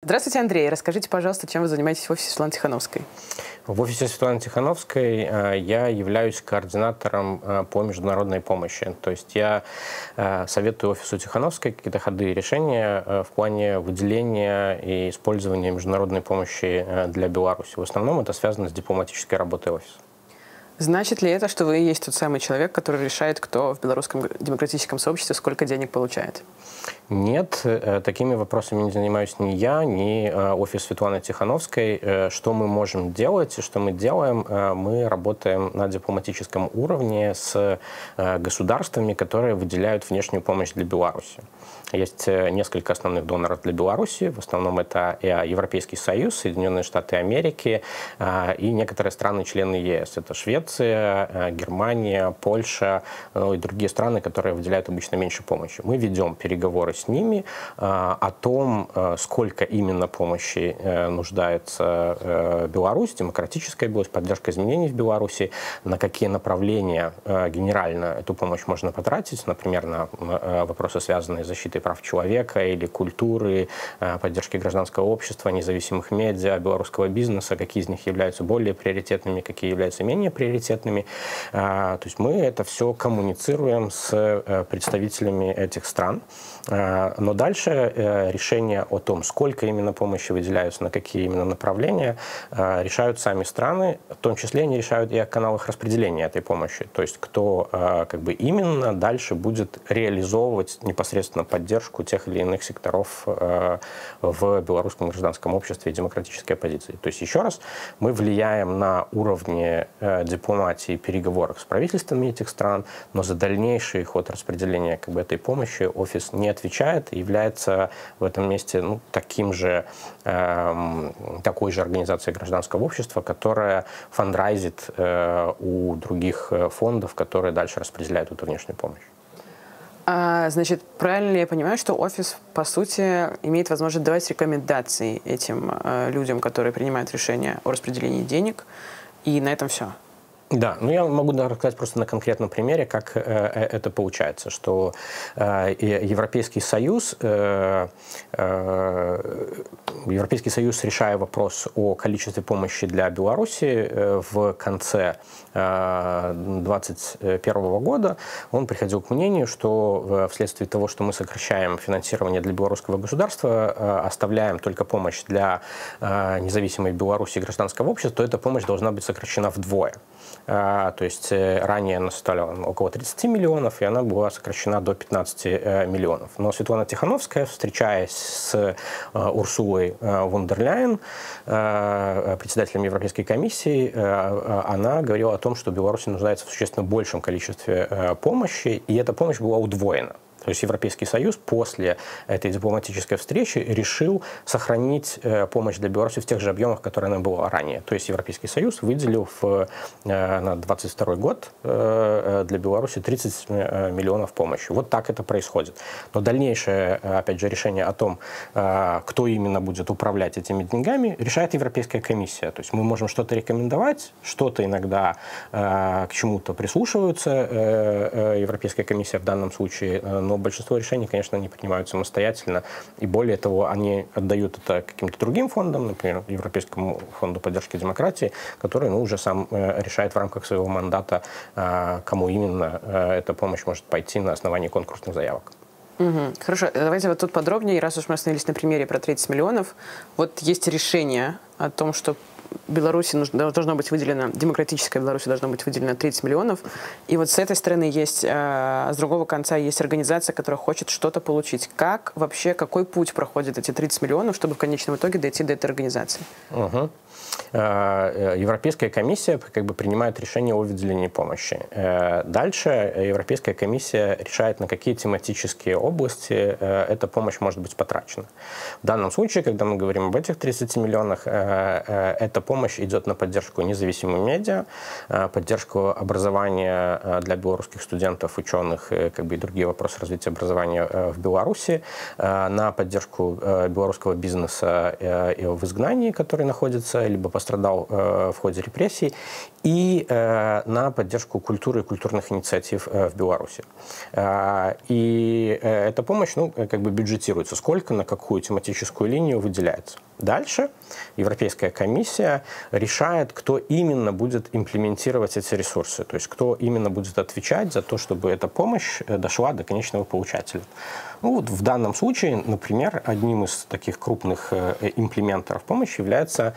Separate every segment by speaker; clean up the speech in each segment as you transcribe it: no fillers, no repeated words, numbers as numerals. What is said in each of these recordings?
Speaker 1: Здравствуйте, Андрей. Расскажите, пожалуйста, чем вы занимаетесь в офисе Светланы Тихановской?
Speaker 2: В офисе Светланы Тихановской я являюсь координатором по международной помощи. То есть я советую офису Тихановской какие-то ходы и решения в плане выделения и использования международной помощи для Беларуси. В основном это связано с дипломатической работой офиса.
Speaker 1: Значит ли это, что вы и есть тот самый человек, который решает, кто в белорусском демократическом сообществе сколько денег получает?
Speaker 2: Нет, такими вопросами не занимаюсь ни я, ни офис Светланы Тихановской. Что мы можем делать и что мы делаем? Мы работаем на дипломатическом уровне с государствами, которые выделяют внешнюю помощь для Беларуси. Есть несколько основных доноров для Беларуси. В основном это Европейский Союз, Соединенные Штаты Америки и некоторые страны-члены ЕС. Это Швеция, Германия, Польша и другие страны, которые выделяют обычно меньше помощи. Мы ведем переговоры с ними о том, сколько именно помощи нуждается Беларусь, демократическая Беларусь, поддержка изменений в Беларуси, на какие направления генерально эту помощь можно потратить, например, на вопросы, связанные с защитой прав человека или культуры, поддержки гражданского общества, независимых медиа, белорусского бизнеса, какие из них являются более приоритетными, какие являются менее приоритетными. То есть мы это все коммуницируем с представителями этих стран. Но дальше решение о том, сколько именно помощи выделяются, на какие именно направления, решают сами страны. В том числе они решают и о каналах распределения этой помощи. То есть кто именно дальше будет реализовывать непосредственно поддержку тех или иных секторов в белорусском гражданском обществе и демократической оппозиции. То есть еще раз, мы влияем на уровне дипломатии и переговоров с правительствами этих стран, но за дальнейший ход распределения этой помощи офис не отвечает и является в этом месте такой же организацией гражданского общества, которая фандрайзит у других фондов, которые дальше распределяют эту внешнюю помощь.
Speaker 1: Значит, правильно ли я понимаю, что офис, по сути, имеет возможность давать рекомендации этим людям, которые принимают решения о распределении денег, и на этом все?
Speaker 2: Да, я могу рассказать просто на конкретном примере, как это получается, что Европейский Союз, решая вопрос о количестве помощи для Беларуси в конце 2021 года, он приходил к мнению, что вследствие того, что мы сокращаем финансирование для белорусского государства, оставляем только помощь для независимой Беларуси гражданского общества, то эта помощь должна быть сокращена вдвое. То есть ранее она составляла около 30 миллионов, и она была сокращена до 15 миллионов. Но Светлана Тихановская, встречаясь с Урсулой фон дер Ляйен, председателем Европейской комиссии, она говорила о том, что Беларусь нуждается в существенно большем количестве помощи, и эта помощь была удвоена. То есть Европейский Союз после этой дипломатической встречи решил сохранить помощь для Беларуси в тех же объемах, которые она была ранее. То есть Европейский Союз выделил на 2022 год для Беларуси 30 миллионов помощи. Вот так это происходит. Но дальнейшее, опять же, решение о том, кто именно будет управлять этими деньгами, решает Европейская комиссия. То есть мы можем что-то рекомендовать, что-то иногда к чему-то прислушиваются, Европейская комиссия в данном случае, но большинство решений, конечно, не принимают самостоятельно. И более того, они отдают это каким-то другим фондам, например, Европейскому фонду поддержки демократии, который уже сам решает в рамках своего мандата, кому именно эта помощь может пойти на основании конкурсных заявок.
Speaker 1: Хорошо, давайте вот тут подробнее, раз уж мы остановились на примере про 30 миллионов. Вот есть решение о том, что Беларуси должно быть выделено, демократической Беларуси должно быть выделено 30 миллионов. И вот с этой стороны есть, с другого конца есть организация, которая хочет что-то получить. Как вообще, какой путь проходит эти 30 миллионов, чтобы в конечном итоге дойти до этой организации?
Speaker 2: Европейская комиссия принимает решение о выделении помощи. Дальше Европейская комиссия решает, на какие тематические области эта помощь может быть потрачена. В данном случае, когда мы говорим об этих 30 миллионах, эта помощь помощь идет на поддержку независимым медиа, поддержку образования для белорусских студентов, ученых, как бы и другие вопросы развития образования в Беларуси, на поддержку белорусского бизнеса в изгнании, который находится, либо пострадал в ходе репрессий, и на поддержку культуры и культурных инициатив в Беларуси. И эта помощь, ну, как бы бюджетируется, сколько, на какую тематическую линию выделяется. Дальше Европейская комиссия решает, кто именно будет имплементировать эти ресурсы, то есть кто именно будет отвечать за то, чтобы эта помощь дошла до конечного получателя. Ну, вот в данном случае, например, одним из таких крупных имплементеров помощи является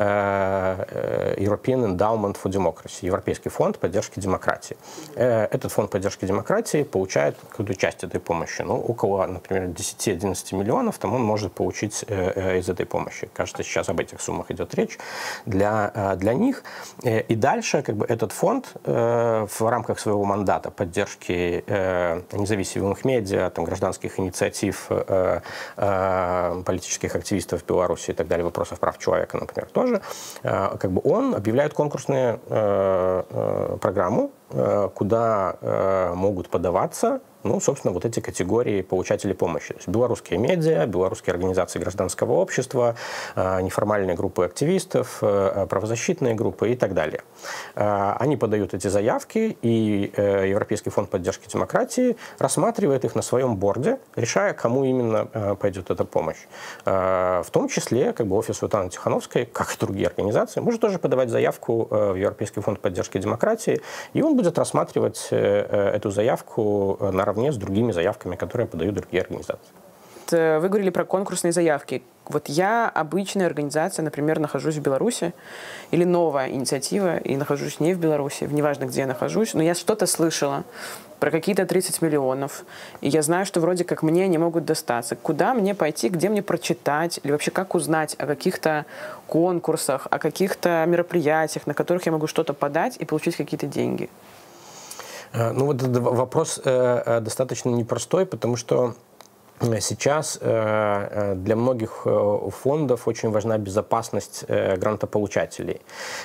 Speaker 2: European Endowment for Democracy, Европейский фонд поддержки демократии. Этот фонд поддержки демократии получает какую-то часть этой помощи. Ну, около, например, 10-11 миллионов там он может получить из этой помощи. Кажется, сейчас об этих суммах идет речь для них. И дальше как бы, этот фонд в рамках своего мандата поддержки независимых медиа, там, гражданских инициатив, политических активистов в Беларуси и так далее, вопросов прав человека, например, тоже, как бы он объявляет конкурсную программу, куда могут подаваться, ну, собственно, вот эти категории получателей помощи. То есть белорусские медиа, белорусские организации гражданского общества, неформальные группы активистов, правозащитные группы и так далее. Они подают эти заявки, и Европейский фонд поддержки демократии рассматривает их на своем борде, решая, кому именно пойдет эта помощь. В том числе, как бы офис Светланы Тихановской, как и другие организации, может тоже подавать заявку в Европейский фонд поддержки демократии, и он будет рассматривать эту заявку наравне с другими заявками, которые подают другие организации.
Speaker 1: Вы говорили про конкурсные заявки. Вот я, обычная организация, например, нахожусь в Беларуси, или новая инициатива, и нахожусь не в Беларуси, неважно, где я нахожусь, но я что-то слышала про какие-то 30 миллионов, и я знаю, что вроде как мне они могут достаться. Куда мне пойти, где мне прочитать, или вообще как узнать о каких-то конкурсах, о каких-то мероприятиях, на которых я могу что-то подать и получить какие-то деньги?
Speaker 2: Ну вот этот вопрос достаточно непростой, потому что сейчас для многих фондов очень важна безопасность грантополучателей.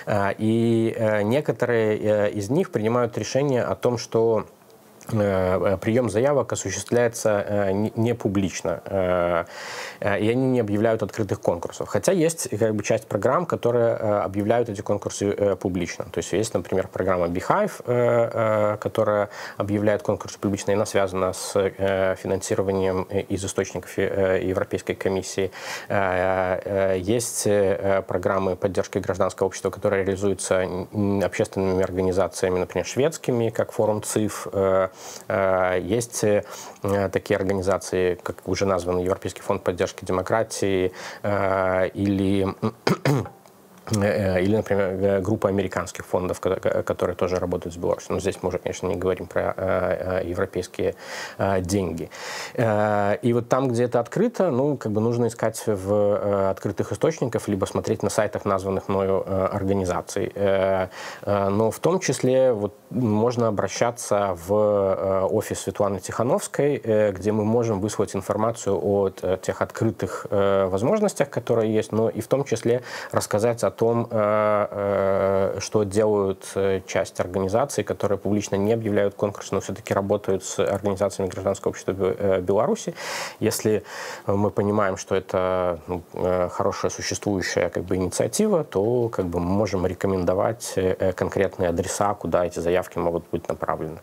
Speaker 2: И некоторые из них принимают решение о том, что прием заявок осуществляется не публично, и они не объявляют открытых конкурсов. Хотя есть как бы, часть программ, которые объявляют эти конкурсы публично. То есть есть, например, программа Beehive, которая объявляет конкурсы публично, и она связана с финансированием из источников Европейской комиссии. Есть программы поддержки гражданского общества, которые реализуются общественными организациями, например, шведскими, как форум ЦИФ. Есть такие организации, как уже названы Европейский фонд поддержки демократии или, например, группа американских фондов, которые тоже работают с Беларусью. Но здесь мы уже, конечно, не говорим про европейские деньги. И вот там, где это открыто, ну, как бы нужно искать в открытых источниках, либо смотреть на сайтах названных мною организаций. Но в том числе вот, можно обращаться в офис Светланы Тихановской, где мы можем выслать информацию о тех открытых возможностях, которые есть, но и в том числе рассказать о том, что делают часть организаций, которые публично не объявляют конкурсы, но все-таки работают с организациями гражданского общества Беларуси. Если мы понимаем, что это хорошая существующая как бы, инициатива, то как бы, мы можем рекомендовать конкретные адреса, куда эти заявки могут быть направлены.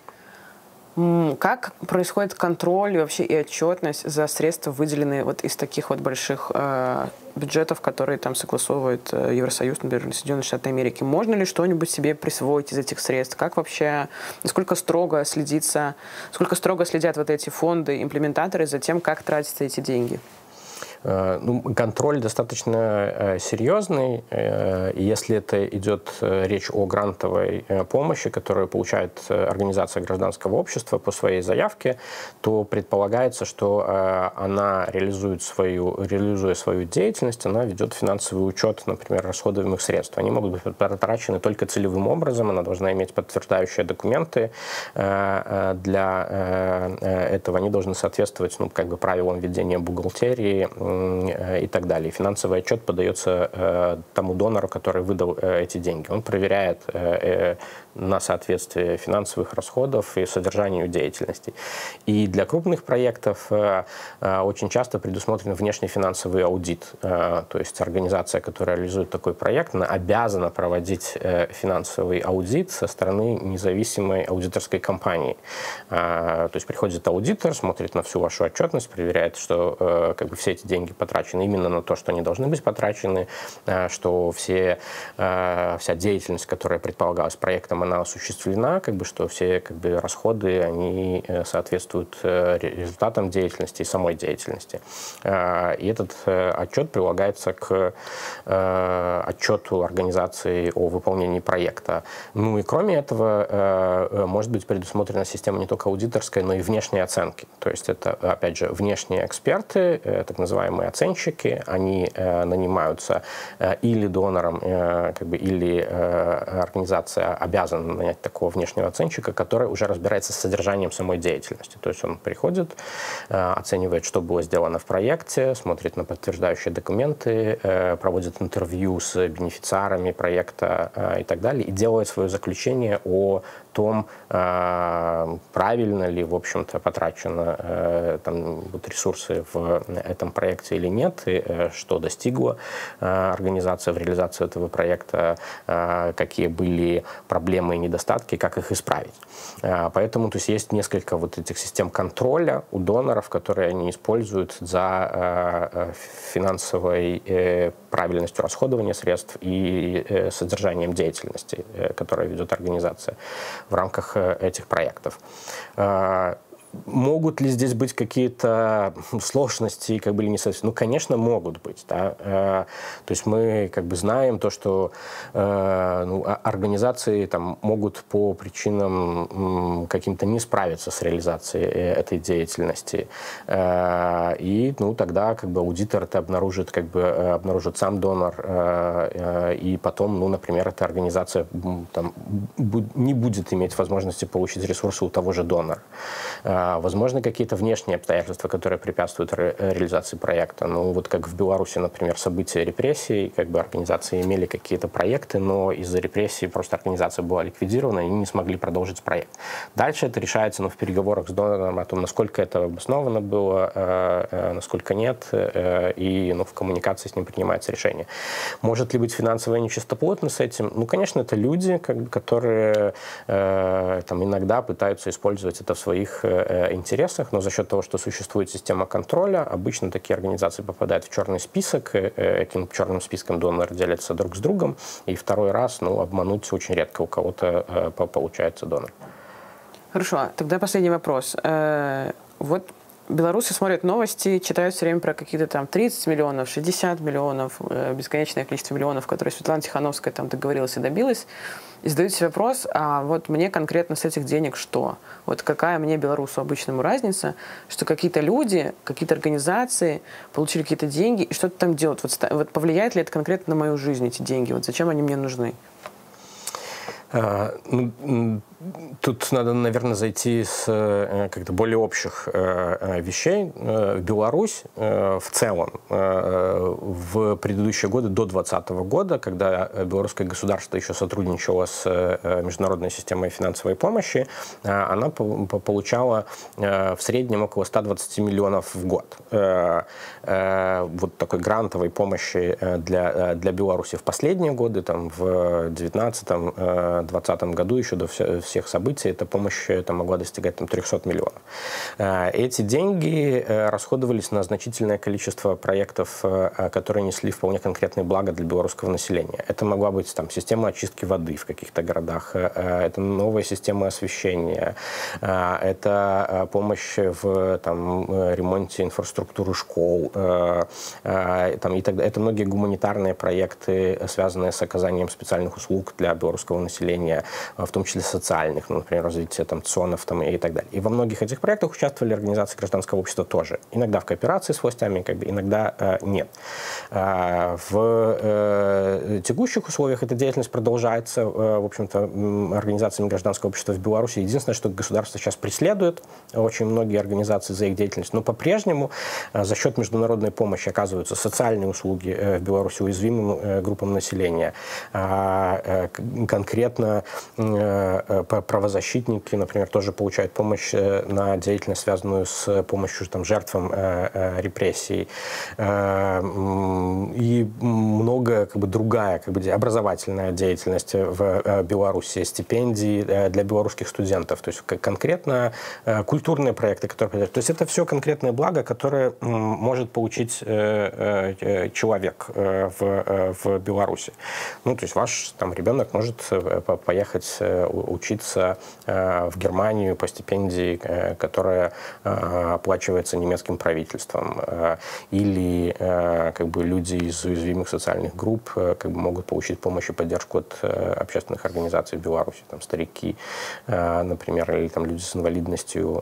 Speaker 1: Как происходит контроль вообще и отчетность за средства, выделенные вот из таких вот больших бюджетов, которые там согласовывает Евросоюз, например, или Соединенные Штаты Америки? Можно ли что-нибудь себе присвоить из этих средств? Как вообще, насколько строго следят вот эти фонды, имплементаторы за тем, как тратятся эти деньги?
Speaker 2: Ну, контроль достаточно серьезный. Если это идет речь о грантовой помощи, которую получает организация гражданского общества по своей заявке, то предполагается, что она реализуя свою деятельность, она ведет финансовый учет, например, расходуемых средств. Они могут быть потрачены только целевым образом, она должна иметь подтверждающие документы для этого. Они должны соответствовать, ну, как бы правилам ведения бухгалтерии и так далее. Финансовый отчет подается тому донору, который выдал эти деньги. Он проверяет на соответствие финансовых расходов и содержанию деятельности. И для крупных проектов очень часто предусмотрен внешний финансовый аудит. То есть организация, которая реализует такой проект, она обязана проводить финансовый аудит со стороны независимой аудиторской компании. То есть приходит аудитор, смотрит на всю вашу отчетность, проверяет, что как бы все эти деньги потрачены именно на то, что они должны быть потрачены, что вся деятельность, которая предполагалась проектом, она осуществлена, как бы, что все как бы расходы, они соответствуют результатам деятельности и самой деятельности. И этот отчет прилагается к отчету организации о выполнении проекта. Ну и кроме этого может быть предусмотрена система не только аудиторской, но и внешней оценки. То есть это, опять же, внешние эксперты, так называемые оценщики, они нанимаются или донором, как бы, или организация обязана нанять такого внешнего оценщика, который уже разбирается с содержанием самой деятельности. То есть он приходит, оценивает, что было сделано в проекте, смотрит на подтверждающие документы, проводит интервью с бенефициарами проекта и так далее, и делает свое заключение о том, правильно ли, в общем-то, потрачены там, вот, ресурсы в этом проекте или нет, и что достигла организация в реализации этого проекта, какие были проблемы и недостатки, как их исправить. Поэтому то есть несколько вот этих систем контроля у доноров, которые они используют за финансовой правильностью расходования средств и содержанием деятельности, которую ведет организация в рамках этих проектов. Могут ли здесь быть какие-то сложности, как бы, или несоответствия? Ну, конечно, могут быть. Да? То есть мы как бы знаем то, что организации там, могут по причинам каким-то не справиться с реализацией этой деятельности. И тогда как бы, аудитор это обнаружит сам донор, и потом, например, эта организация там, не будет иметь возможности получить ресурсы у того же донора. Возможно, какие-то внешние обстоятельства, которые препятствуют реализации проекта. Ну, вот как в Беларуси, например, события репрессий, как бы организации имели какие-то проекты, но из-за репрессий просто организация была ликвидирована, и они не смогли продолжить проект. Дальше это решается в переговорах с донором о том, насколько это обосновано было, насколько нет, и в коммуникации с ним принимается решение. Может ли быть финансовая нечистоплотность с этим? Ну, конечно, это люди, которые там, иногда пытаются использовать это в своих интересах, но за счет того, что существует система контроля, обычно такие организации попадают в черный список, этим черным списком доноры делятся друг с другом, и второй раз обмануть очень редко у кого-то получается донор.
Speaker 1: Хорошо, тогда последний вопрос. Вот белорусы смотрят новости, читают все время про какие-то там 30 миллионов, 60 миллионов, бесконечное количество миллионов, которые Светлана Тихановская там договорилась и добилась. И задают себе вопрос, а вот мне конкретно с этих денег что? Вот какая мне, белорусу обычному, разница, что какие-то люди, какие-то организации получили какие-то деньги и что-то там делают? Вот повлияет ли это конкретно на мою жизнь, эти деньги? Вот зачем они мне нужны?
Speaker 2: Тут надо, наверное, зайти с как-то более общих вещей. Беларусь в целом в предыдущие годы, до 2020 года, когда белорусское государство еще сотрудничало с международной системой финансовой помощи, она получала в среднем около 120 миллионов в год. Вот такой грантовой помощи для Беларуси в последние годы, там, в 2019-2020 году, еще до всех событий, эта помощь там, могла достигать 300 миллионов. Эти деньги расходовались на значительное количество проектов, которые несли вполне конкретные блага для белорусского населения. Это могла быть там, система очистки воды в каких-то городах, это новая система освещения, это помощь в там, ремонте инфраструктуры школ, там, и так далее. Это многие гуманитарные проекты, связанные с оказанием специальных услуг для белорусского населения, в том числе социальных, например, развитие там, ЦОНов там, и так далее. И во многих этих проектах участвовали организации гражданского общества тоже. Иногда в кооперации с властями, как бы, иногда нет. В текущих условиях эта деятельность продолжается, в общем-то, организациями гражданского общества в Беларуси. Единственное, что государство сейчас преследует очень многие организации за их деятельность, но по-прежнему за счет международной помощи оказываются социальные услуги в Беларуси уязвимым группам населения. Конкретно правозащитники, например, тоже получают помощь на деятельность, связанную с помощью жертвам репрессий. И много другая образовательная деятельность в Беларуси, стипендии для белорусских студентов. То есть конкретно культурные проекты, которые... То есть это все конкретное благо, которое может получить человек в Беларуси. Ну, то есть ваш ребенок может поехать учиться в Германию по стипендии, которая оплачивается немецким правительством. Или люди из уязвимых социальных групп могут получить помощь и поддержку от общественных организаций в Беларуси. Старики, например, или люди с инвалидностью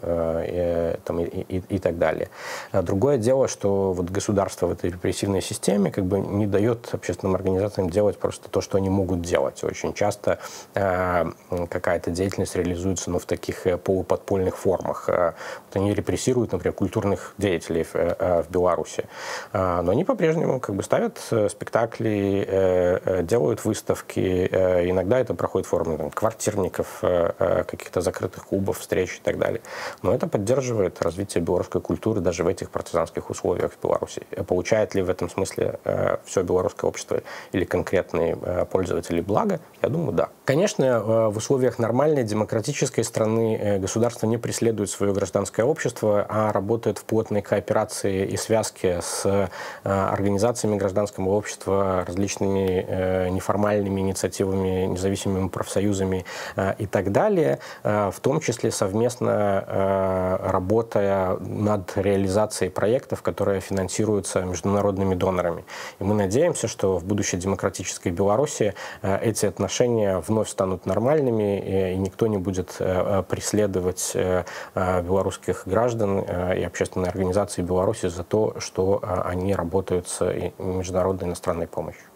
Speaker 2: и так далее. Другое дело, что государство в этой репрессивной системе не дает общественным организациям делать просто то, что они могут делать. Очень часто какая-то деятельность реализуется в таких полуподпольных формах. Они репрессируют, например, культурных деятелей в Беларуси. Но они по-прежнему ставят спектакли, делают выставки. Иногда это проходит в форме квартирников, каких-то закрытых клубов, встреч и так далее. Но это поддерживает развитие белорусской культуры даже в этих партизанских условиях в Беларуси. Получает ли в этом смысле все белорусское общество или конкретные пользователи блага? Я думаю, да. Конечно, в условиях нормальной демократической страны государство не преследует свое гражданское общество, а работает в плотной кооперации и связке с организациями гражданского общества, различными неформальными инициативами, независимыми профсоюзами и так далее, в том числе совместно работая над реализацией проектов, которые финансируются международными донорами. И мы надеемся, что в будущей демократической Беларуси эти отношения вновь станут нормальными, и никто не будет преследовать белорусских граждан и общественные организации Беларуси за то, что они работают с международной иностранной помощью.